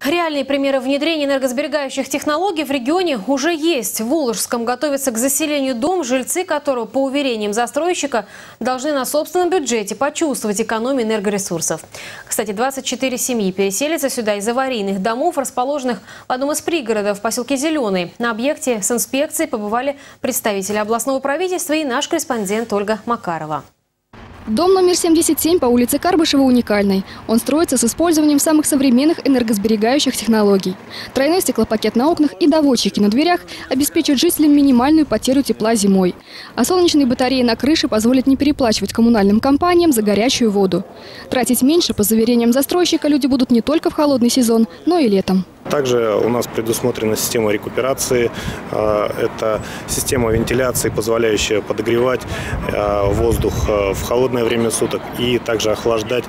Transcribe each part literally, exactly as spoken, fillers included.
Реальные примеры внедрения энергосберегающих технологий в регионе уже есть. В Волжском готовится к заселению дом, жильцы которого, по уверениям застройщика, должны на собственном бюджете почувствовать экономию энергоресурсов. Кстати, двадцать четыре семьи переселятся сюда из аварийных домов, расположенных в одном из пригородов в поселке Зеленый. На объекте с инспекцией побывали представители областного правительства и наш корреспондент Ольга Макарова. Дом номер семьдесят семь по улице Карбышева уникальный. Он строится с использованием самых современных энергосберегающих технологий. Тройной стеклопакет на окнах и доводчики на дверях обеспечат жителям минимальную потерю тепла зимой. А солнечные батареи на крыше позволят не переплачивать коммунальным компаниям за горячую воду. Тратить меньше, по заверениям застройщика, люди будут не только в холодный сезон, но и летом. Также у нас предусмотрена система рекуперации. Это система вентиляции, позволяющая подогревать воздух в холодное время суток и также охлаждать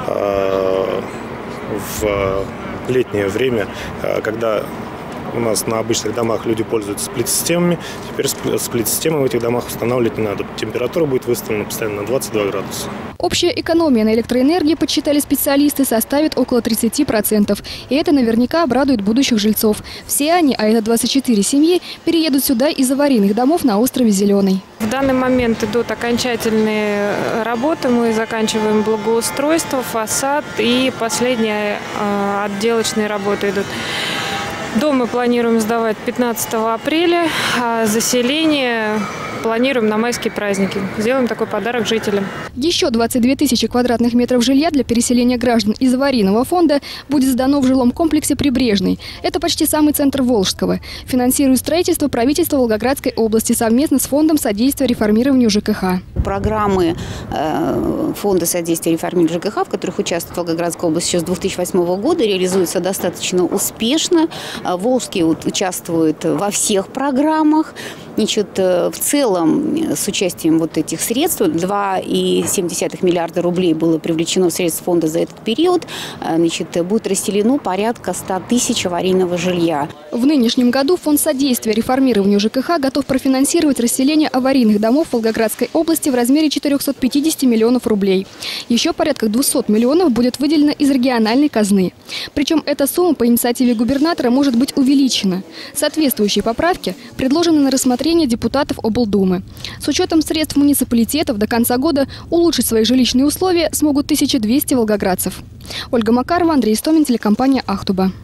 в летнее время, когда у нас на обычных домах люди пользуются сплит-системами. Теперь сплит-системы в этих домах устанавливать не надо. Температура будет выставлена постоянно на двадцать два градуса. Общая экономия на электроэнергии, подсчитали специалисты, составит около тридцати процентов. И это наверняка обрадует будущих жильцов. Все они, а это двадцать четыре семьи, переедут сюда из аварийных домов на острове Зеленый. В данный момент идут окончательные работы. Мы заканчиваем благоустройство, фасад и последние э, отделочные работы идут. Дом мы планируем сдавать пятнадцатого апреля, а заселение планируем на майские праздники. Сделаем такой подарок жителям. Еще двадцать две тысячи квадратных метров жилья для переселения граждан из аварийного фонда будет сдано в жилом комплексе «Прибрежный». Это почти самый центр Волжского. Финансирует строительство правительство Волгоградской области совместно с Фондом содействия реформированию ЖКХ. Программы э, Фонда содействия реформированию ЖКХ, в которых участвует Волгоградская область еще с две тысячи восьмого года, реализуются достаточно успешно. Волжский вот участвует во всех программах. Значит, в целом с участием вот этих средств два и семь десятых миллиарда рублей было привлечено в средства фонда за этот период. Значит, будет расселено порядка ста тысяч аварийного жилья. В нынешнем году Фонд содействия реформированию ЖКХ готов профинансировать расселение аварийных домов Волгоградской области в размере четырёхсот пятидесяти миллионов рублей. Еще порядка двухсот миллионов будет выделено из региональной казны. Причем эта сумма по инициативе губернатора может быть увеличена. Соответствующие поправки предложены на рассмотрение депутатов облдумы. С учетом средств муниципалитетов до конца года улучшить свои жилищные условия смогут тысяча двести волгоградцев. Ольга Макарова, Андрей Истомин, телекомпания «Ахтуба».